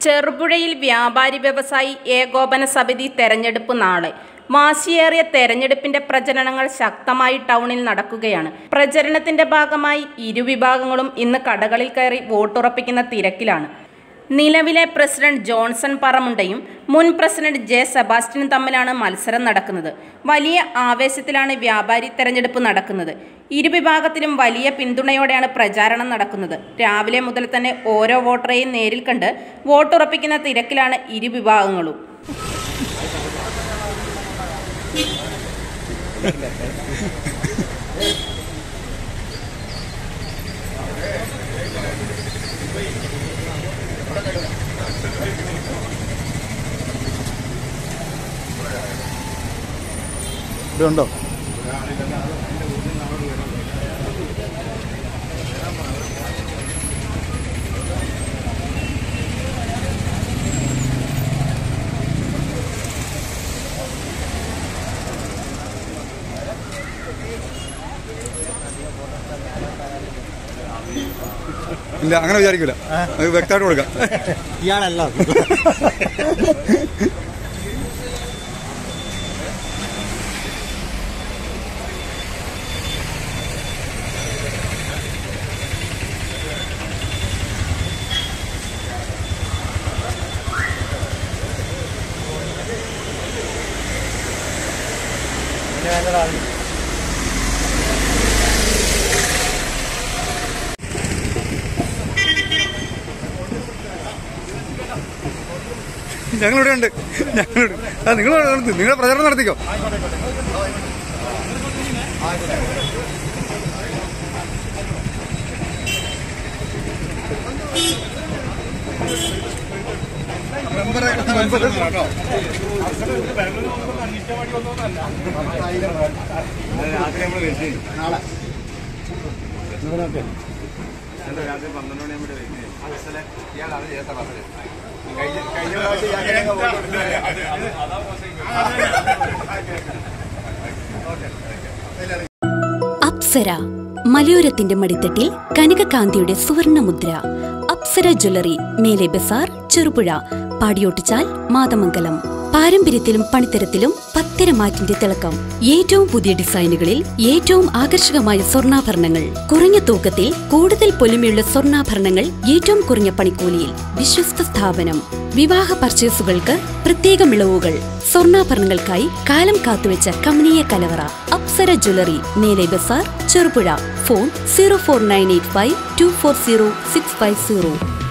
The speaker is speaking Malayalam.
ചെറുപുഴയിൽ വ്യാപാരി വ്യവസായി ഏകോപന സമിതി തെരഞ്ഞെടുപ്പ് നാളെ. വാശിയേറിയ തെരഞ്ഞെടുപ്പിന്റെ പ്രചരണങ്ങൾ ശക്തമായി ടൗണിൽ നടക്കുകയാണ്. പ്രചരണത്തിന്റെ ഭാഗമായി ഇരുവിഭാഗങ്ങളും ഇന്ന് കടകളിൽ കയറി വോട്ടുറപ്പിക്കുന്ന തിരക്കിലാണ്. നിലവിലെ പ്രസിഡന്റ് ജോൺസൺ പറമുണ്ടയും മുൻ പ്രസിഡന്റ് ജെ സെബാസ്റ്റ്യനും തമ്മിലാണ് മത്സരം നടക്കുന്നത്. വലിയ ആവേശത്തിലാണ് വ്യാപാരി തെരഞ്ഞെടുപ്പ് നടക്കുന്നത്. ഇരുവിഭാഗത്തിലും വലിയ പിന്തുണയോടെയാണ് പ്രചാരണം നടക്കുന്നത്. രാവിലെ മുതൽ തന്നെ ഓരോ വോട്ടറെയും നേരിൽ കണ്ട് വോട്ടുറപ്പിക്കുന്ന തിരക്കിലാണ് ഇരുവിഭാഗങ്ങളും. ഇതുണ്ടോ? ഇല്ല, അങ്ങനെ വിചാരിക്കില്ല. വ്യക്തമായിട്ട് കൊടുക്കാം. ഇയാളല്ല ഞങ്ങളിവിടെ ഉണ്ട്. നിങ്ങളുടെ പ്രചരണം നടത്തിക്കോ. രാത്രി 12 മണിയാകുമ്പോൾ ഇയാളാണ് ചേർത്ത പറഞ്ഞത്. അപ്സര മലയോരത്തിന്റെ മടിത്തട്ടിൽ കനകകാന്തിയുടെ സുവർണമുദ്ര. അപ്സര ജ്വല്ലറി, മേലെ ബസാർ, ചെറുപുഴ, പാടിയോട്ടിച്ചാൽ, മാതമംഗലം. പാരമ്പര്യത്തിലും പണിത്തരത്തിലും പത്തരമാറ്റിന്റെ തിളക്കം. ഏറ്റവും പുതിയ ഡിസൈനുകളിൽ ഏറ്റവും ആകർഷകമായ സ്വർണ്ണാഭരണങ്ങൾ. കുറഞ്ഞ തൂക്കത്തിൽ കൂടുതൽ പൊലിമയുള്ള സ്വർണ്ണാഭരണങ്ങൾ ഏറ്റവും കുറഞ്ഞ പണിക്കൂലിയിൽ. വിശ്വസ്ത സ്ഥാപനം. വിവാഹ പർച്ചേസുകൾക്ക് പ്രത്യേക ഇളവുകൾ. സ്വർണ്ണാഭരണങ്ങൾക്കായി കാലം കാത്തുവെച്ച കമനീയ കലവറ. അപ്സര ജ്വല്ലറി, മേലെ ബസാർ, ചെറുപുഴ. ഫോൺ 04985 240 650.